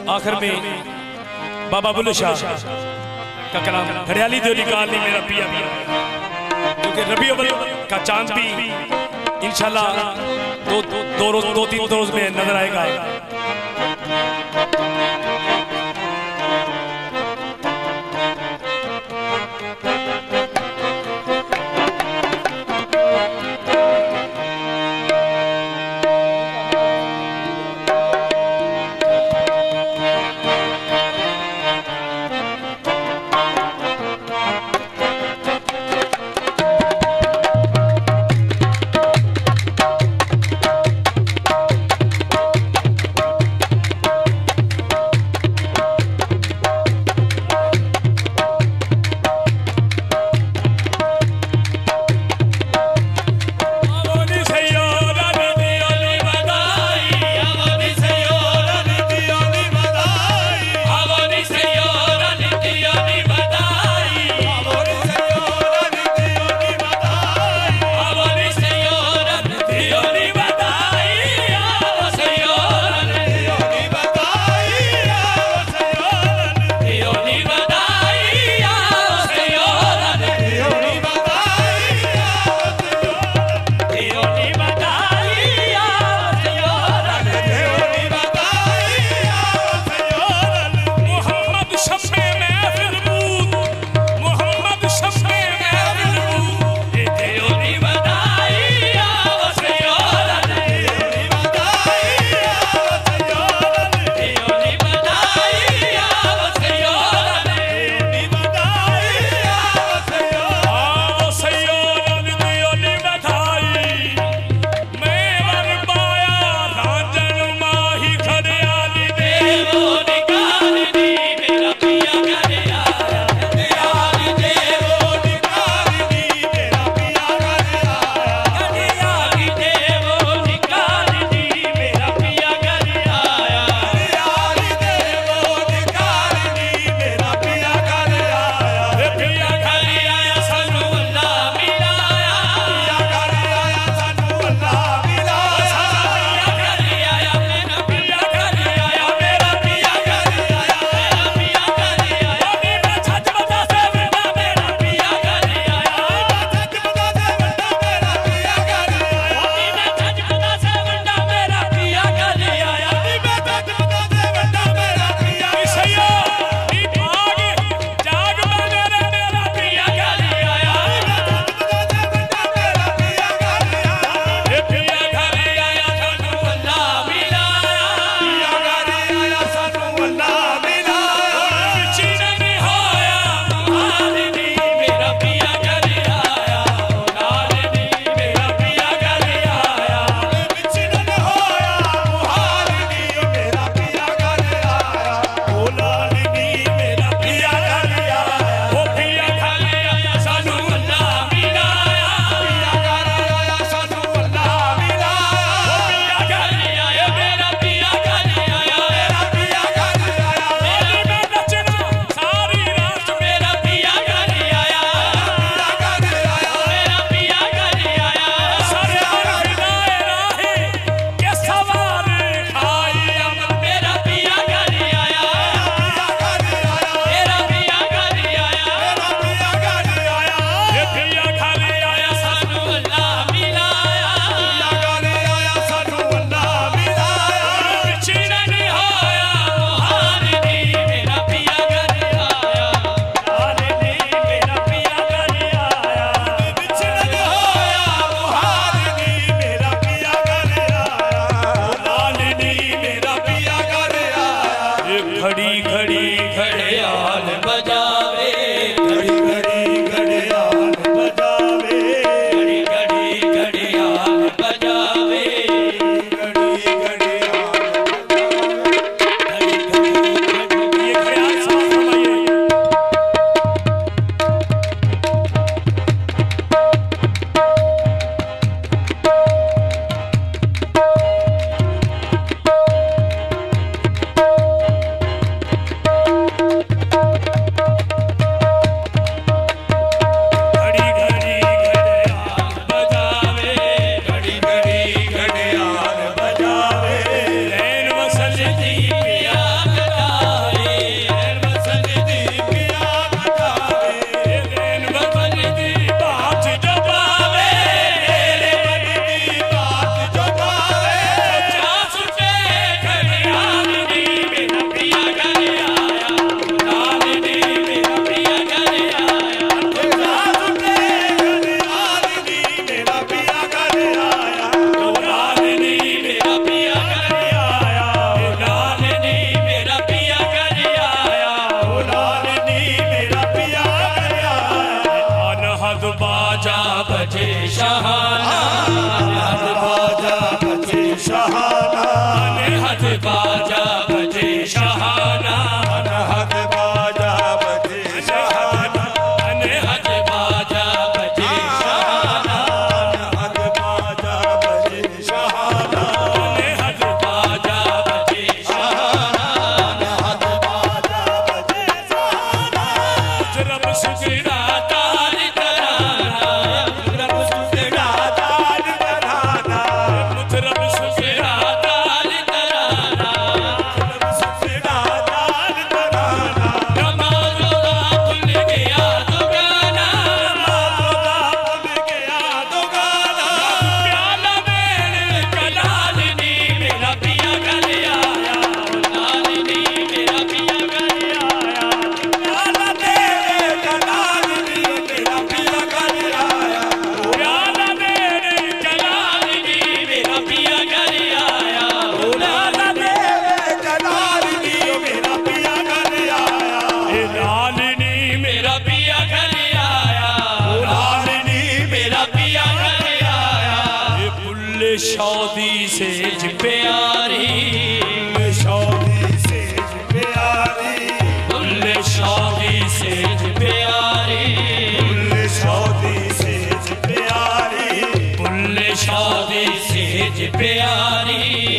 आखिर में बाबा बुल्ले शाह का कलाम हरियाली जो निकालनी मेरा पिया पिया, क्योंकि रबी अव्वल का चांद भी इंशाल्लाह दो तीन रोज में नजर आएगा। बाजा बजे शहाना, बाजा बजे शहाना, अनहद बाजा बजे शहाना, अनहद बाजा बजे शहाना, अनहद बाजा बजे शहाना, अनहद बाजा बजे शहाना, अनहद बाजा बजे शहाना, अनहद बाजा बजे शहाना। रब सुगरा ताल तराना, रब सुगड़ा ताल तराना, रब सुगरा ताल तराना, रब सुगड़ा ताल तराना, नमाज़ों खुल गया दुगाना, भूल गया दुगाना, प्याला मेरे कलालनी मेरा पिया घर आया, लालनी मेरा पिया घर आया, प्याला मेरे कलालनी मेरा पिया घर आया, प्याला मेरे कलालनी मेरा पिया घर आया, प्याला मेरे कलालनी मेरा पिया घर आया, लालनी मेरा पिया घर आया, लालनी मेरा पिया घर आया, ये बुल्ले शादी से प्यारी, शौदी से प्यारी, बुल्ले शादी से प्यारी, शौदी से प्यारी, बुल्ले शादी से प्यारी,